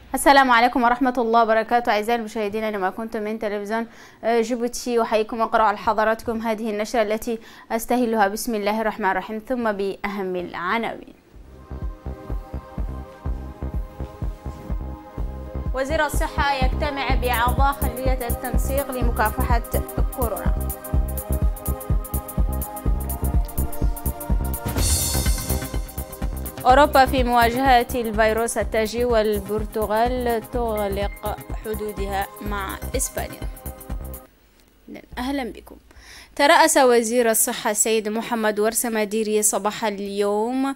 السلام عليكم ورحمة الله وبركاته. أعزائي المشاهدين أينما كنتم من تلفزيون جيبوتي، أحييكم وأقرأ على حضراتكم هذه النشرة التي أستهلها بسم الله الرحمن الرحيم، ثم بأهم العناوين. وزير الصحة يجتمع بأعضاء خلية التنسيق لمكافحة كورونا. أوروبا في مواجهة الفيروس التاجي، والبرتغال تغلق حدودها مع إسبانيا. أهلا بكم. ترأس وزير الصحة السيد محمد ورسماديري صباح اليوم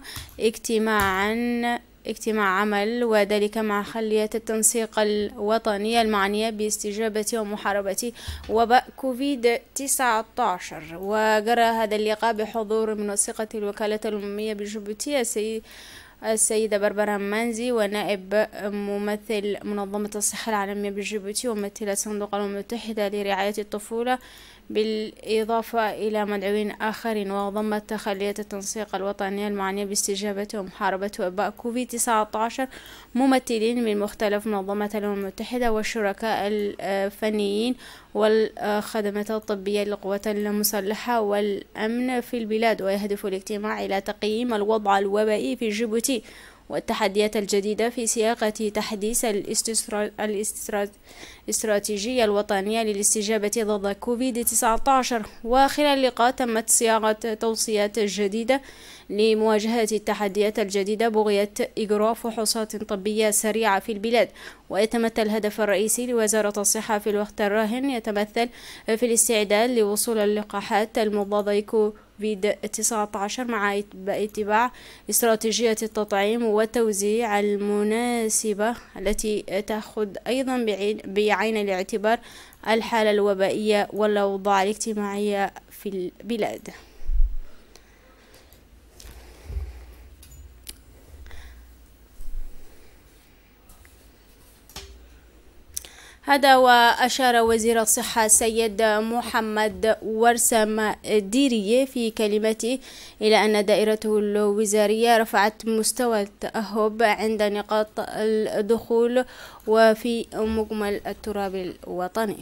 اجتماع عمل، وذلك مع خلية التنسيق الوطنية المعنية باستجابة ومحاربة وباء كوفيد-19. وجرى هذا اللقاء بحضور منسقة الوكالة الأممية بجيبوتي السيدة بربرة مانزي، ونائب ممثل منظمة الصحة العالمية بجيبوتي، وممثلة صندوق الأمم المتحدة لرعاية الطفولة، بالإضافة إلى مدعوين آخرين. وضمت خلية التنسيق الوطنية المعنية باستجابة ومحاربة وباء كوفيد-19 ممثلين من مختلف منظمات الأمم المتحدة والشركاء الفنيين والخدمات الطبية للقوات المسلحة والأمن في البلاد. ويهدف الاجتماع إلى تقييم الوضع الوبائي في جيبوتي والتحديات الجديدة في سياق تحديث الاستراتيجية الوطنية للاستجابة ضد كوفيد-19. وخلال اللقاء تمت صياغة توصيات جديدة لمواجهة التحديات الجديدة بغية إجراء فحوصات طبية سريعة في البلاد. ويتمثل الهدف الرئيسي لوزارة الصحة في الوقت الراهن يتمثل في الاستعداد لوصول اللقاحات المضادة كوفيد-19 مع اتباع استراتيجية التطعيم والتوزيع المناسبة التي تأخذ أيضا بعين الاعتبار الحالة الوبائية والأوضاع الاجتماعية في البلاد. هذا وأشار وزير الصحة السيد محمد ورسماديري في كلمته إلى أن دائرته الوزارية رفعت مستوى التأهب عند نقاط الدخول وفي مجمل التراب الوطني.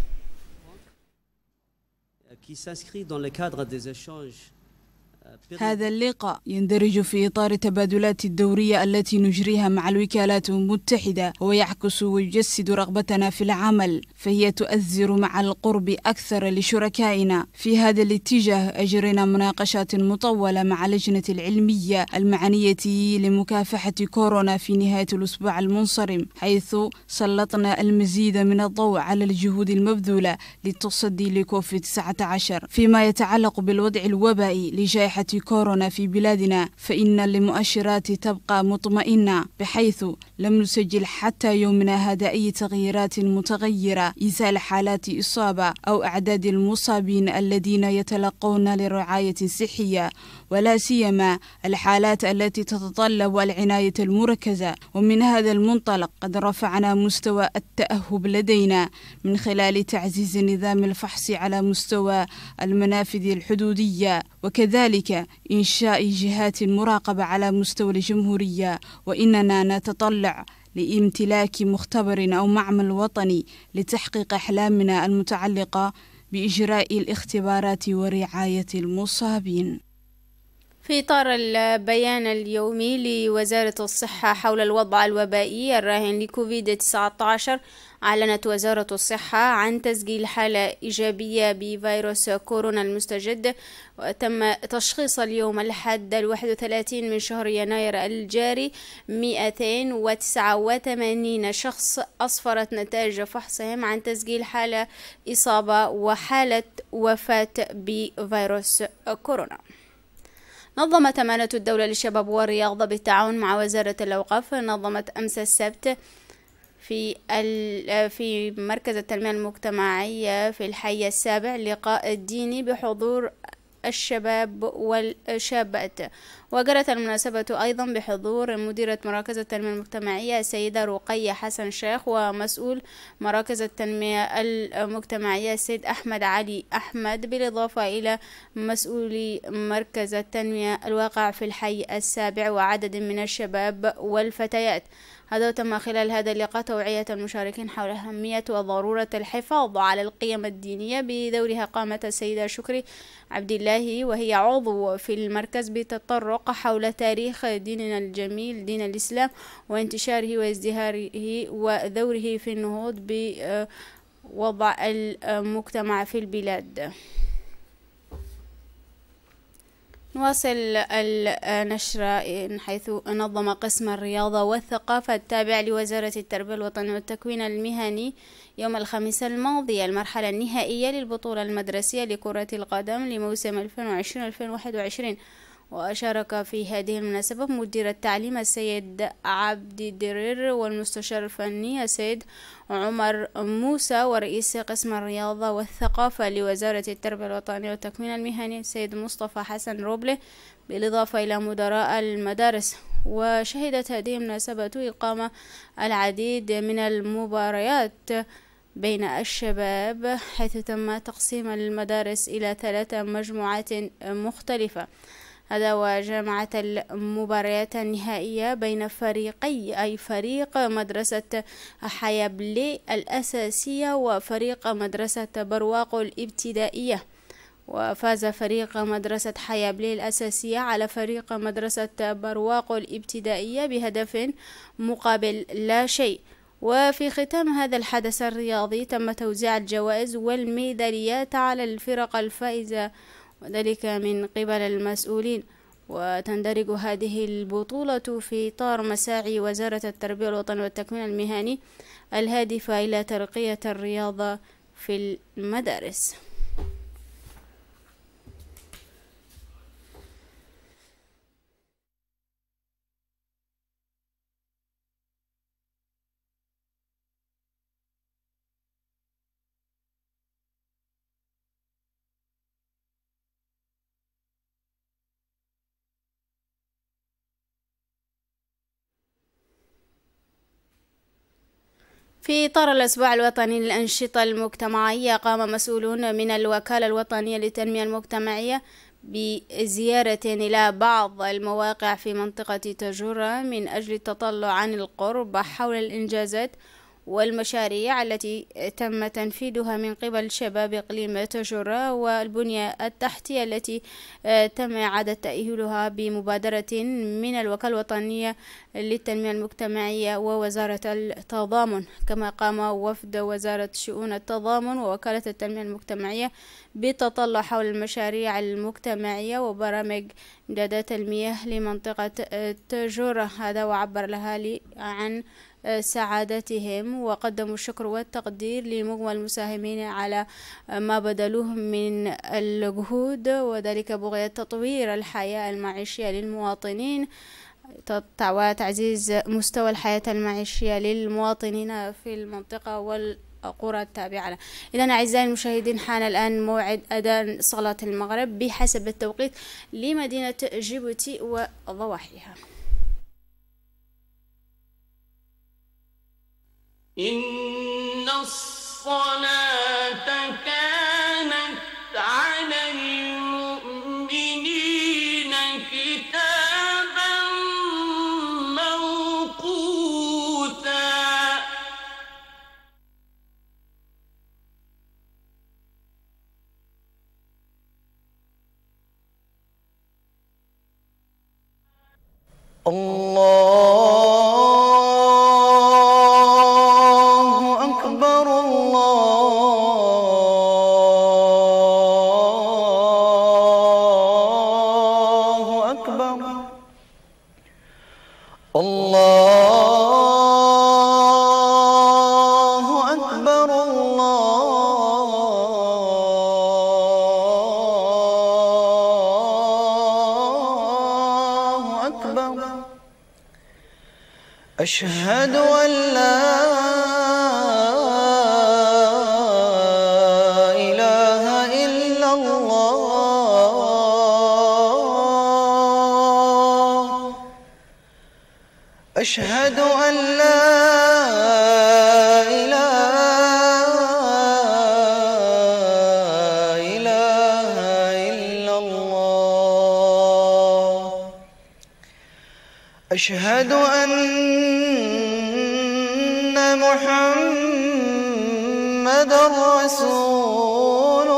هذا اللقاء يندرج في إطار التبادلات الدورية التي نجريها مع الوكالات المتحدة، ويعكس ويجسد رغبتنا في العمل، فهي تؤثر مع القرب أكثر لشركائنا. في هذا الاتجاه أجرينا مناقشات مطولة مع لجنة العلمية المعنية لمكافحة كورونا في نهاية الأسبوع المنصرم، حيث سلطنا المزيد من الضوء على الجهود المبذولة للتصدي لكوفيد-19 فيما يتعلق بالوضع الوبائي لجائحة كورونا في بلادنا. فإن المؤشرات تبقى مطمئنة، بحيث لم نسجل حتى يومنا هذا أي تغييرات متغيرة إزاء حالات إصابة أو أعداد المصابين الذين يتلقون للرعاية الصحية، ولا سيما الحالات التي تتطلب العناية المركزة. ومن هذا المنطلق قد رفعنا مستوى التأهب لدينا من خلال تعزيز نظام الفحص على مستوى المنافذ الحدودية، وكذلك إنشاء جهات مراقبة على مستوى الجمهورية. وإننا نتطلع لامتلاك مختبر أو معمل وطني لتحقيق أحلامنا المتعلقة بإجراء الاختبارات ورعاية المصابين. في إطار البيان اليومي لوزارة الصحة حول الوضع الوبائي الراهن لكوفيد-19، أعلنت وزارة الصحة عن تسجيل حالة إيجابية بفيروس كورونا المستجد، وتم تشخيص اليوم الأحد 31 من شهر يناير الجاري 289 شخص أسفرت نتائج فحصهم عن تسجيل حالة إصابة وحالة وفاة بفيروس كورونا. نظمت أمانة الدولة للشباب والرياضة بالتعاون مع وزارة الأوقاف نظمت أمس السبت في مركز التنمية المجتمعية في الحي السابع لقاء ديني بحضور الشباب والشابات. وجرت المناسبة أيضا بحضور مديرة مراكز التنمية المجتمعية السيدة رقية حسن شيخ، ومسؤول مراكز التنمية المجتمعية السيد أحمد علي أحمد، بالإضافة إلى مسؤولي مركز التنمية الواقع في الحي السابع وعدد من الشباب والفتيات. هذا تم خلال هذا اللقاء توعية المشاركين حول أهمية وضرورة الحفاظ على القيم الدينية. بدورها قامت السيدة شكري عبد الله وهي عضو في المركز بتطرق حول تاريخ ديننا الجميل دين الإسلام وانتشاره وازدهاره ودوره في النهوض بوضع المجتمع في البلاد. نواصل النشر حيث نظم قسم الرياضة والثقافة التابع لوزارة التربية الوطنية والتكوين المهني يوم الخميس الماضي المرحلة النهائية للبطولة المدرسية لكرة القدم لموسم 2020-2021. وشارك في هذه المناسبة مدير التعليم السيد عبد الدرير والمستشار الفني السيد عمر موسى ورئيس قسم الرياضة والثقافة لوزارة التربية الوطنية والتكوين المهني السيد مصطفى حسن روبلي بالإضافة إلى مدراء المدارس. وشهدت هذه المناسبة إقامة العديد من المباريات بين الشباب حيث تم تقسيم المدارس إلى 3 مجموعات مختلفة. هذا وجمعت المباريات النهائية بين فريقي أي فريق مدرسة حيابلي الأساسية وفريق مدرسة برواق الابتدائية. وفاز فريق مدرسة حيابلي الأساسية على فريق مدرسة برواق الابتدائية بهدف مقابل لا شيء. وفي ختام هذا الحدث الرياضي تم توزيع الجوائز والميداليات على الفرق الفائزة وذلك من قبل المسؤولين. وتندرج هذه البطولة في إطار مساعي وزارة التربية الوطنية والتكوين المهني الهادفة إلى ترقية الرياضة في المدارس. في إطار الأسبوع الوطني للأنشطة المجتمعية قام مسؤولون من الوكالة الوطنية للتنمية المجتمعية بزيارة إلى بعض المواقع في منطقة تاجورا من أجل التطلع عن القرب حول الإنجازات والمشاريع التي تم تنفيذها من قبل شباب إقليم تاجورا والبنية التحتية التي تم إعادة تأهيلها بمبادرة من الوكالة الوطنية للتنمية المجتمعية ووزارة التضامن. كما قام وفد وزارة شؤون التضامن ووكالة التنمية المجتمعية بالتطلع حول المشاريع المجتمعية وبرامج إمدادات المياه لمنطقة تاجورا. هذا وعبر لها عن سعادتهم وقدموا الشكر والتقدير لمجمل المساهمين على ما بذلوه من الجهود وذلك بغية تطوير الحياة المعيشية للمواطنين وتعزيز مستوى الحياة المعيشية للمواطنين في المنطقة والقرى التابعة له. إذن أعزائي المشاهدين حان الآن موعد أذان صلاة المغرب بحسب التوقيت لمدينة جيبوتي وضواحيها. إن الصلاة كانت على المؤمنين كتابا موقوتا. أشهد أن لا إله إلا الله. أشهد أن لا إله إلا الله. أشهد أن محمدًا رسول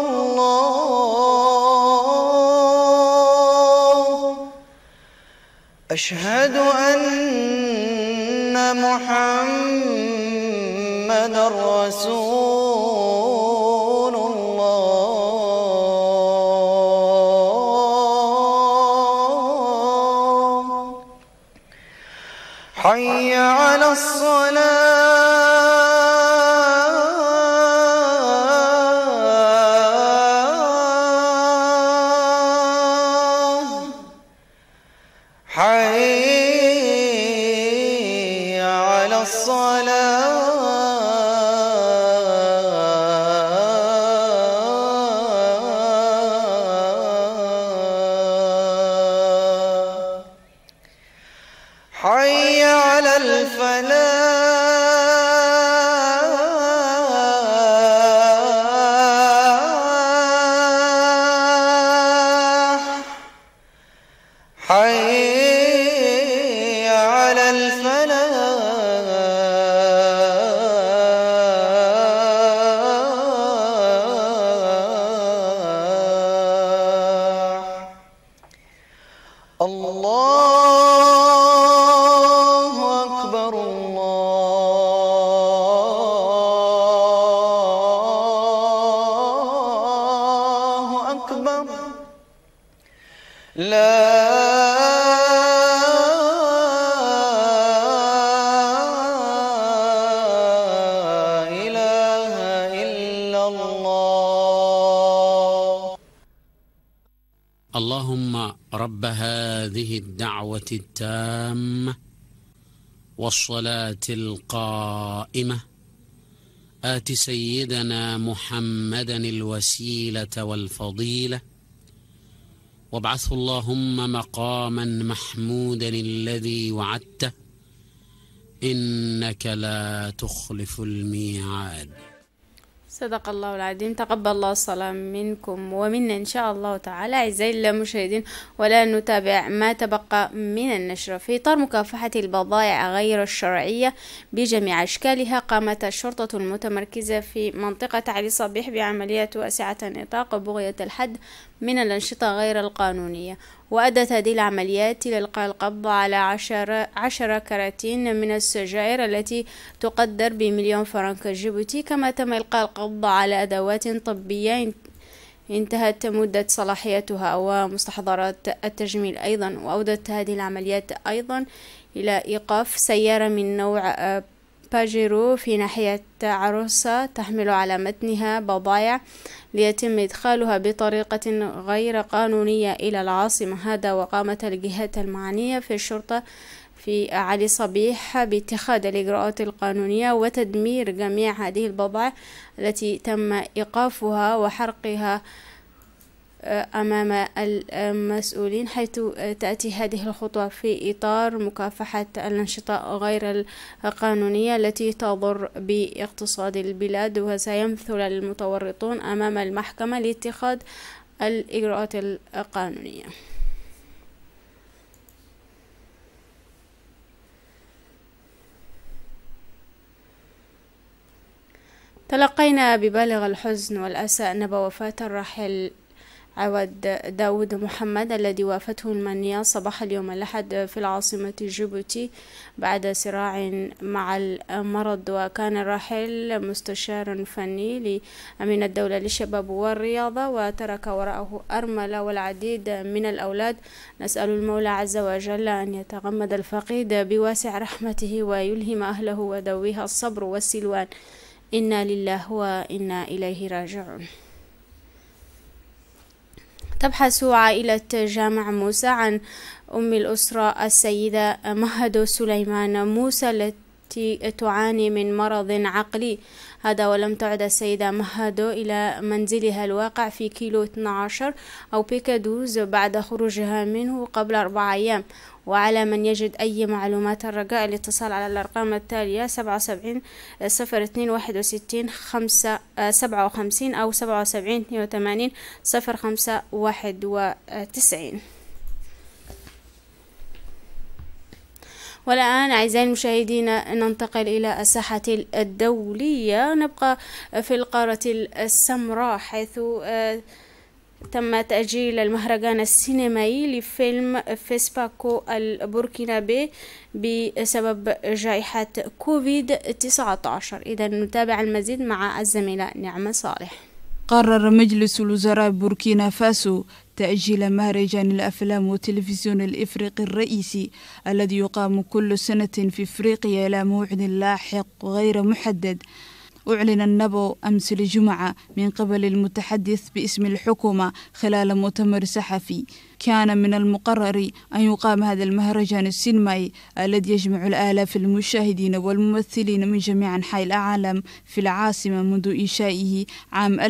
الله أشهد أن محمدًا رسول الله حي على الصلاة حي على الصلاة حي على الفلاح حي على الفلاح الله أكبر الله أكبر لا إله إلا الله. اللهم رب هذه الدعوة التامة والصلاة القائمة آت سيدنا محمدا الوسيلة والفضيلة وابعثه اللهم مقاما محمودا الذي وعدته إنك لا تخلف الميعاد. صدق الله العظيم. تقبل الله الصلاة منكم ومنا إن شاء الله تعالى. أعزائي المشاهدين، ولا نتابع ما تبقى من النشر. في إطار مكافحة البضائع غير الشرعية بجميع أشكالها، قامت الشرطة المتمركزة في منطقة علي صبيح بعمليات واسعة النطاق بغية الحد من الأنشطة غير القانونية، وأدت هذه العمليات إلى إلقاء القبض على 10 كراتين من السجائر التي تقدر ب1,000,000 فرنك جيبوتي، كما تم إلقاء القبض على أدوات طبية انتهت مدة صلاحيتها ومستحضرات التجميل أيضا. وأودت هذه العمليات أيضا إلى إيقاف سيارة من نوع باجيرو في ناحية عروسة تحمل على متنها بضائع ليتم إدخالها بطريقة غير قانونية إلى العاصمة. هذا وقامت الجهات المعنية في الشرطة في علي صبيح باتخاذ الإجراءات القانونية وتدمير جميع هذه البضائع التي تم إيقافها وحرقها أمام المسؤولين، حيث تأتي هذه الخطوة في إطار مكافحة الأنشطة غير القانونية التي تضر باقتصاد البلاد. وسيمثل المتورطون أمام المحكمة لاتخاذ الإجراءات القانونية. تلقينا ببالغ الحزن والأسى نبأ وفاة الراحل عواد داود محمد الذي وافته المنية صباح اليوم الأحد في العاصمة جيبوتي بعد صراع مع المرض. وكان الراحل مستشار فني لأمين الدولة للشباب والرياضة، وترك وراءه أرملة والعديد من الأولاد. نسأل المولى عز وجل أن يتغمد الفقيد بواسع رحمته ويلهم أهله وذويها الصبر والسلوان. إنا لله وإنا إليه راجعون. تبحث عائلة جامع موسى عن أم الأسرة السيدة مهدو سليمان موسى التي تعاني من مرض عقلي. هذا ولم تعد السيدة مهدو إلى منزلها الواقع في كيلو 12 أو بيكادوز بعد خروجها منه قبل 4 أيام. وعلى من يجد أي معلومات الرجاء الاتصال على الأرقام التالية 77 02 61 57 أو 77 82 05 91. والآن أعزائي المشاهدين ننتقل إلى الساحة الدولية. نبقى في القارة السمراء، حيث تم تأجيل المهرجان السينمائي لفيلم فيسباكو البوركينابي بسبب جائحة كوفيد-19. إذا نتابع المزيد مع الزميلة نعمة صالح. قرر مجلس الوزراء بوركينا فاسو تأجيل مهرجان الأفلام والتلفزيون الإفريقي الرئيسي الذي يقام كل سنة في إفريقيا إلى موعد لاحق غير محدد. أعلن النبو أمس الجمعة من قبل المتحدث باسم الحكومة خلال مؤتمر صحفي. كان من المقرر أن يقام هذا المهرجان السينمائي الذي يجمع الآلاف المشاهدين والممثلين من جميع أنحاء العالم في العاصمة منذ إنشائه عام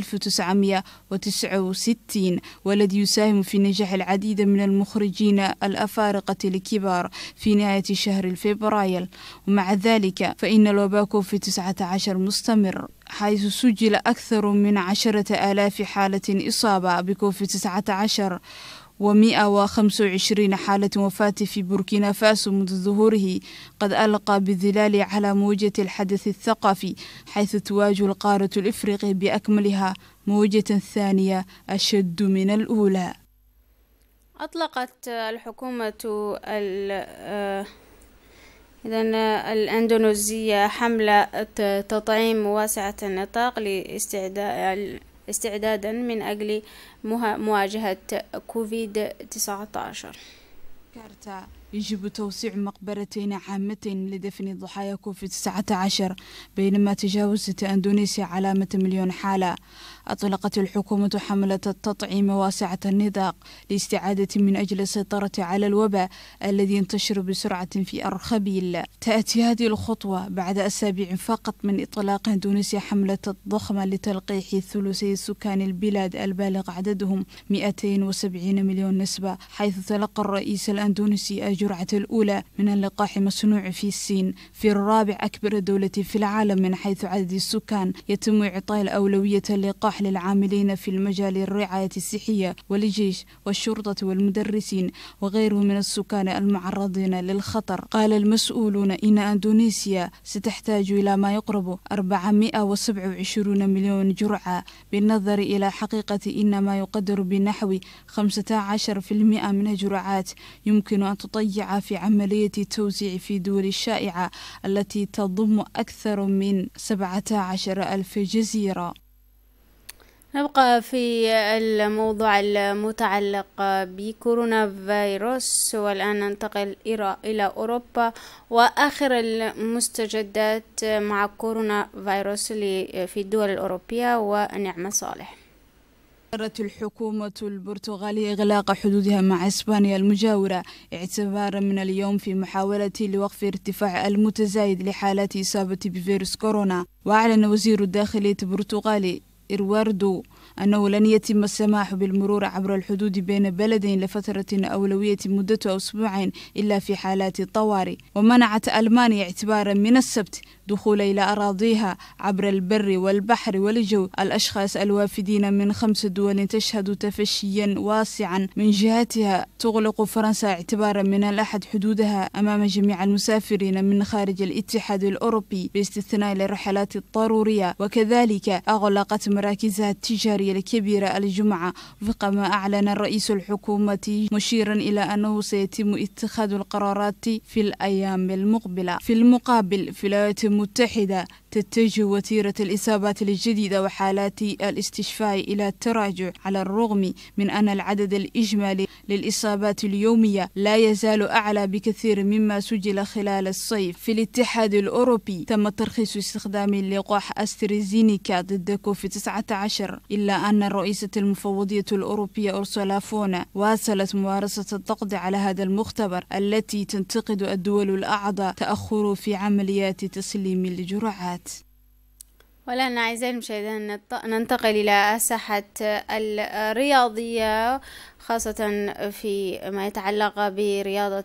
1969، والذي يساهم في نجاح العديد من المخرجين الأفارقة الكبار في نهاية شهر فبراير. ومع ذلك فإن الوباء كوفيد-19 مستمر، حيث سجل أكثر من 10,000 حالة إصابة بكوفيد-19 و125 حالة وفاة في بوركينا فاسو منذ ظهوره، قد ألقى بالظلال على موجة الحدث الثقافي، حيث تواجه القارة الإفريقية بأكملها موجة ثانية أشد من الأولى. أطلقت الحكومة الأندونيسية حملة تطعيم واسعة النطاق استعدادا من أجل مواجهة كوفيد-19. كارتا يجب توسيع مقبرتين عامتين لدفن ضحايا كوفيد-19 بينما تجاوزت أندونيسيا علامة 1,000,000 حالة. أطلقت الحكومة حملة التطعيم واسعة النطاق لاستعادة من أجل السيطرة على الوباء الذي ينتشر بسرعة في أرخبيل. تأتي هذه الخطوة بعد أسابيع فقط من إطلاق أندونيسيا حملة ضخمة لتلقيح ثلثي سكان البلاد البالغ عددهم 270 مليون نسبة، حيث تلقى الرئيس الأندونيسي الجرعة الأولى من اللقاح مصنوع في الصين، في الرابع أكبر دولة في العالم من حيث عدد السكان. يتم إعطاء الأولوية اللقاح للعاملين في المجال الرعاية الصحية والجيش والشرطة والمدرسين وغيرهم من السكان المعرضين للخطر. قال المسؤولون إن أندونيسيا ستحتاج إلى ما يقرب 427 مليون جرعة، بالنظر إلى حقيقة إن ما يقدر بنحو 15% من الجرعات يمكن أن تضيع في عملية التوزيع في دول الشائعة التي تضم أكثر من 17,000 جزيرة. نبقى في الموضوع المتعلق بكورونا فيروس، والآن ننتقل إلى أوروبا وآخر المستجدات مع كورونا فيروس في الدول الأوروبية. ونعمة صالح. قررت الحكومة البرتغالية إغلاق حدودها مع إسبانيا المجاورة اعتبارا من اليوم في محاولة لوقف ارتفاع المتزايد لحالات إصابة بفيروس كورونا. وأعلن وزير الداخلية البرتغالي إرواردو أنه لن يتم السماح بالمرور عبر الحدود بين بلدين لفترة أولوية مدتها أسبوعين إلا في حالات الطوارئ. ومنعت ألمانيا اعتبارا من السبت دخول إلى أراضيها عبر البر والبحر والجو الأشخاص الوافدين من 5 دول تشهد تفشيا واسعا. من جهتها تغلق فرنسا اعتبارا من الأحد حدودها أمام جميع المسافرين من خارج الاتحاد الأوروبي باستثناء الرحلات الضرورية، وكذلك أغلقت مراكزها التجارية الكبيرة الجمعة وفق ما أعلن رئيس الحكومة، مشيرا إلى أنه سيتم اتخاذ القرارات في الأيام المقبلة. في المقابل في الولايات المتحدة تتجه وتيرة الإصابات الجديدة وحالات الاستشفاء إلى التراجع، على الرغم من أن العدد الإجمالي للإصابات اليومية لا يزال أعلى بكثير مما سجل خلال الصيف. في الاتحاد الأوروبي تم ترخيص استخدام اللقاح أسترازينيكا ضد كوفيد-19، إلا أن الرئيسة المفوضية الأوروبية أورسولا فون واصلت ممارسة الضغط على هذا المختبر، التي تنتقد الدول الأعضاء تأخر في عمليات تسليم الجرعات. والآن أعزائي المشاهدين ننتقل إلى الساحة الرياضية، خاصة في ما يتعلق برياضة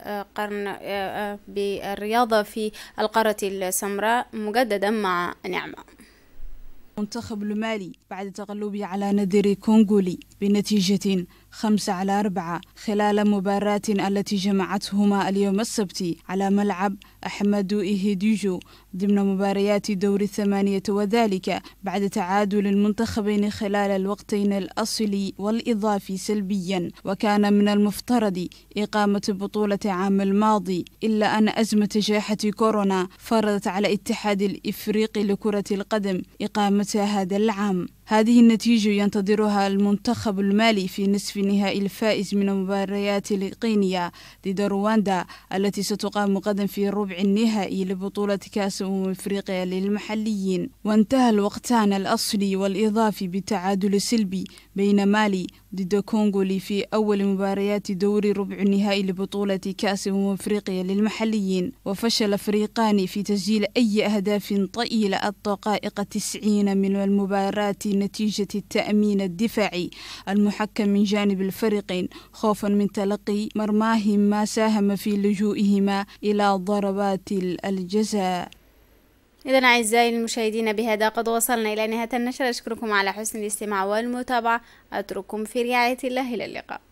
بالرياضة في القارة السمراء، مجددا مع نعمة. منتخب المالي بعد تغلبه على نادي كونغولي بنتيجة 5-4 خلال مباراة التي جمعتهما اليوم السبت على ملعب أحمد إيهيديجو ضمن مباريات دور 8، وذلك بعد تعادل المنتخبين خلال الوقتين الأصلي والإضافي سلبيا. وكان من المفترض إقامة بطولة عام الماضي، إلا أن أزمة جائحة كورونا فرضت على الاتحاد الإفريقي لكرة القدم إقامتها هذا العام. هذه النتيجة ينتظرها المنتخب المالي في نصف نهائي الفائز من مباريات القينيا ضد رواندا التي ستقام غدا في ربع النهائي لبطولة كأس أفريقيا للمحليين. وانتهى الوقتان الأصلي والإضافي بالتعادل سلبي بين مالي ضد كونغولي في أول مباريات دور ربع النهائي لبطولة كأس أفريقيا للمحليين، وفشل فريقان في تسجيل أي أهداف طيلة الدقائق 90 من المباراة نتيجة التأمين الدفاعي المحكم من جانب الفريقين خوفا من تلقي مرماهم، ما ساهم في لجوئهما إلى ضربات الجزاء. إذن أعزائي المشاهدين، بهذا قد وصلنا إلى نهاية النشر. أشكركم على حسن الاستماع والمتابعة. أترككم في رعاية الله، إلى اللقاء.